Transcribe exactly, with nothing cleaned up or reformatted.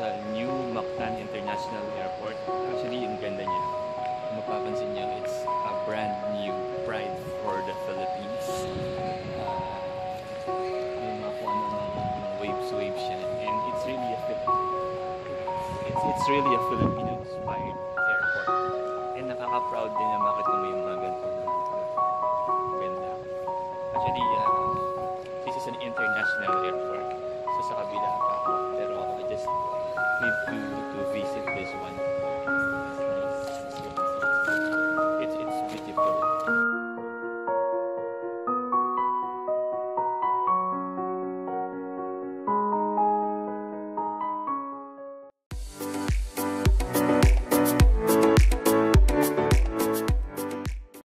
sa new Mactan International Airport. Actually, yung ganda niya. Kung mapapansin niyo, it's a brand new pride for the Philippines. Uh, may mga kung ano ng waves-waves siya. And it's really a Philippine. It's, it's really a Filipino-inspired airport. And nakaka-proud din na bakit kung may mga ganito na ganda. Actually, uh, this is an international airport. So sa kabila pa ako. Pero I just need to, to visit this one.